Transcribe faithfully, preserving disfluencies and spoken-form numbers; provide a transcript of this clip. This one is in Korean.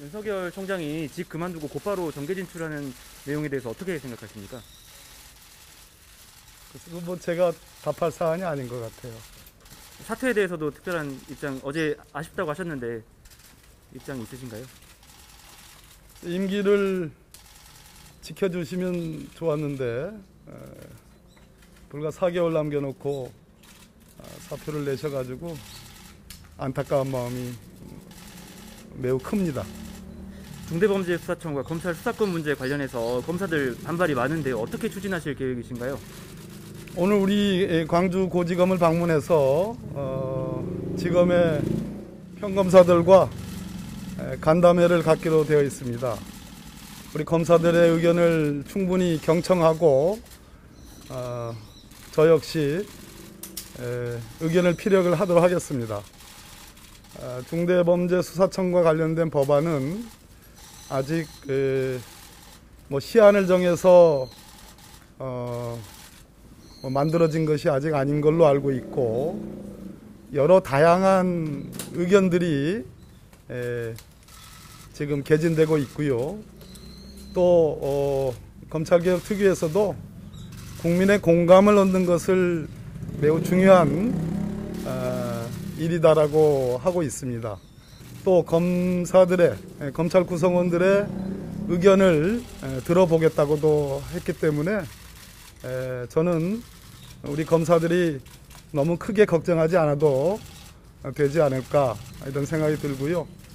윤석열 총장이 직 그만두고 곧바로 정계 진출하는 내용에 대해서 어떻게 생각하십니까? 그래서 뭐 제가 답할 사안이 아닌 것 같아요. 사퇴에 대해서도 특별한 입장, 어제 아쉽다고 하셨는데 입장이 있으신가요? 임기를 지켜주시면 좋았는데 에, 불과 사 개월 남겨놓고 아, 사표를 내셔가지고 안타까운 마음이 매우 큽니다. 중대범죄수사청과 검찰 수사권 문제 관련해서 검사들 반발이 많은데 어떻게 추진하실 계획이신가요? 오늘 우리 광주고지검을 방문해서 어, 지검의 평검사들과 간담회를 갖기로 되어 있습니다. 우리 검사들의 의견을 충분히 경청하고 어, 저 역시 에, 의견을 피력을 하도록 하겠습니다. 어, 중대범죄수사청과 관련된 법안은 아직 에, 뭐 시한을 정해서 어, 뭐 만들어진 것이 아직 아닌 걸로 알고 있고 여러 다양한 의견들이 에, 지금 개진되고 있고요. 또 어, 검찰개혁 특위에서도 국민의 공감을 얻는 것을 매우 중요한 어, 일이다라고 하고 있습니다. 또 검사들의 검찰 구성원들의 의견을 에, 들어보겠다고도 했기 때문에 에, 저는 우리 검사들이 너무 크게 걱정하지 않아도 되지 않을까 이런 생각이 들고요.